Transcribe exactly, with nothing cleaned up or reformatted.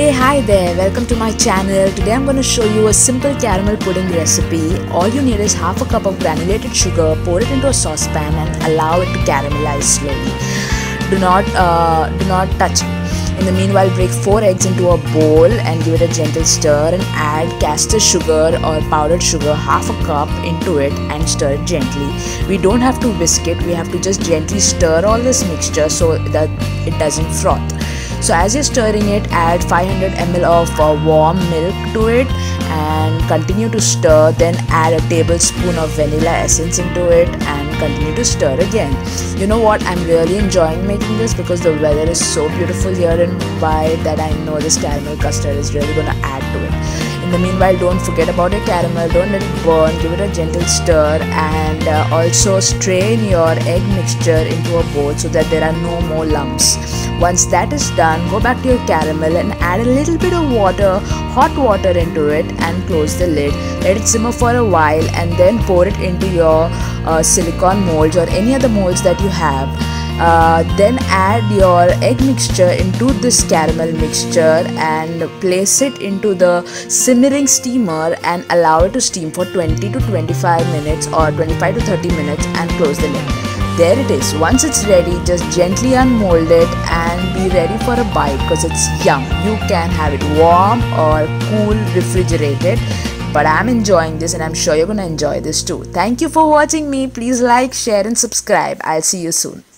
Hey, hi there, welcome to my channel. Today I'm going to show you a simple caramel pudding recipe. All you need is half a cup of granulated sugar, pour it into a saucepan and allow it to caramelize slowly. Do not, uh, do not touch it. In the meanwhile, break four eggs into a bowl and give it a gentle stir and add caster sugar or powdered sugar, half a cup into it and stir it gently. We don't have to whisk it, we have to just gently stir all this mixture so that it doesn't froth. So as you're stirring it, add five hundred milliliters of uh, warm milk to it and continue to stir. Then add a tablespoon of vanilla essence into it and continue to stir again. You know what, I'm really enjoying making this because the weather is so beautiful here in Mumbai that I know this caramel custard is really going to add to it. In the meanwhile, don't forget about your caramel, don't let it burn, give it a gentle stir and uh, also strain your egg mixture into a bowl so that there are no more lumps. Once that is done, go back to your caramel and add a little bit of water, hot water into it and close the lid. Let it simmer for a while and then pour it into your uh, silicone molds or any other molds that you have. Uh, then add your egg mixture into this caramel mixture and place it into the simmering steamer and allow it to steam for twenty to twenty-five minutes or twenty-five to thirty minutes and close the lid. There it is. Once it's ready, just gently unmold it and be ready for a bite because it's yum. You can have it warm or cool, refrigerated. But I'm enjoying this and I'm sure you're going to enjoy this too. Thank you for watching me. Please like, share and subscribe. I'll see you soon.